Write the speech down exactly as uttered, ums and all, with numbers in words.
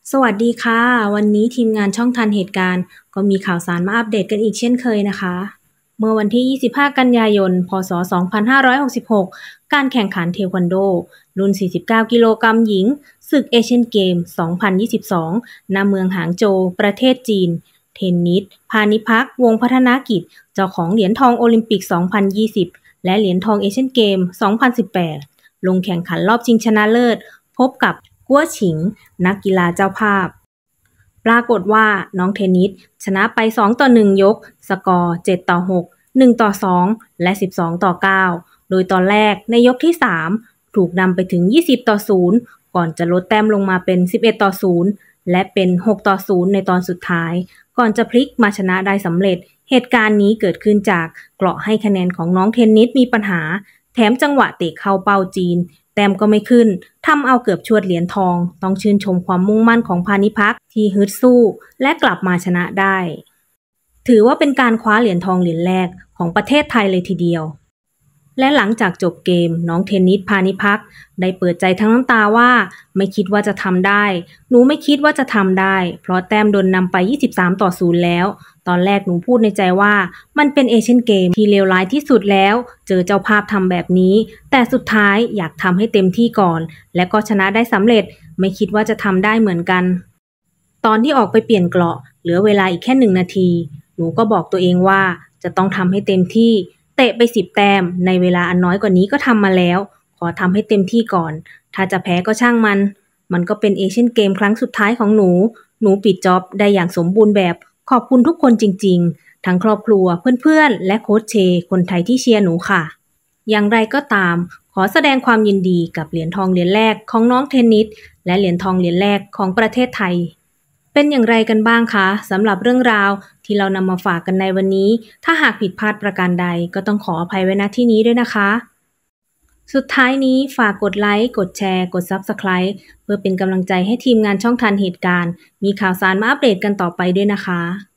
สวัสดีค่ะวันนี้ทีมงานช่องทันเหตุการณ์ก็มีข่าวสารมาอัปเดตกันอีกเช่นเคยนะคะเมื่อวันที่ยี่สิบห้ากันยายนพศสองพันห้าร้อยหกสิบหกการแข่งขันเทควันโดรุ่นสี่สิบเก้ากิโลกรัมหญิงศึกเอเชียนเกมสองพันยี่สิบสองณเมืองหางโจวประเทศจีนเทนนิสพานิพักวงศ์พัฒนากิจเจ้าของเหรียญทองโอลิมปิกสองพันยี่สิบและเหรียญทองเอเชียนเกมสองพันสิบแปดลงแข่งขันรอบชิงชนะเลิศพบกับกัวฉิงนักกีฬาเจ้าภาพปรากฏว่าน้องเทนนิสชนะไปสองต่อหนึ่งยกสกอร์เจ็ดต่อหก หนึ่งต่อสองและสิบสองต่อเก้าโดยตอนแรกในยกที่สามถูกนำไปถึงยี่สิบต่อศูนย์ก่อนจะลดแต้มลงมาเป็นสิบเอ็ดต่อศูนย์และเป็นหกต่อศูนย์ในตอนสุดท้ายก่อนจะพลิกมาชนะได้สำเร็จเหตุการณ์นี้เกิดขึ้นจากเกราะให้คะแนนของน้องเทนนิสมีปัญหาแถมจังหวะเตะเข้าเป้าจีนแต้มก็ไม่ขึ้นทำเอาเกือบชวดเหรียญทองต้องชื่นชมความมุ่งมั่นของพานิพักที่ฮึดสู้และกลับมาชนะได้ถือว่าเป็นการคว้าเหรียญทองเหรียญแรกของประเทศไทยเลยทีเดียวและหลังจากจบเกมน้องเทนนิสพานิพักได้เปิดใจทั้งน้ำตาว่าไม่คิดว่าจะทำได้หนูไม่คิดว่าจะทำได้เพราะแต้มโดนนำไปยี่สิบสามต่อศูนย์แล้วตอนแรกหนูพูดในใจว่ามันเป็นเอเชียนเกมที่เลวร้ายที่สุดแล้วเจอเจ้าภาพทำแบบนี้แต่สุดท้ายอยากทำให้เต็มที่ก่อนและก็ชนะได้สำเร็จไม่คิดว่าจะทำได้เหมือนกันตอนที่ออกไปเปลี่ยนเกราะเหลือเวลาอีกแค่หนึ่งนาทีหนูก็บอกตัวเองว่าจะต้องทำให้เต็มที่เตะไปสิบแต้มในเวลาอันน้อยกว่านี้ก็ทำมาแล้วขอทำให้เต็มที่ก่อนถ้าจะแพ้ก็ช่างมันมันก็เป็นเอเชียนเกมครั้งสุดท้ายของหนูหนูปิดจ็อบได้อย่างสมบูรณ์แบบขอบคุณทุกคนจริงๆทั้งครอบครัวเพื่อนๆและโค้ชเชคนไทยที่เชียร์หนูค่ะอย่างไรก็ตามขอแสดงความยินดีกับเหรียญทองเหรียญแรกของน้องเทนนิสและเหรียญทองเหรียญแรกของประเทศไทยเป็นอย่างไรกันบ้างคะสำหรับเรื่องราวที่เรานำมาฝากกันในวันนี้ถ้าหากผิดพลาดประการใดก็ต้องขออภัยไว้ณที่นี้ด้วยนะคะสุดท้ายนี้ฝากกดไลค์กดแชร์กด ซับสไครบ์ เพื่อเป็นกำลังใจให้ทีมงานช่องทันเหตุการณ์มีข่าวสารมาอัปเดตกันต่อไปด้วยนะคะ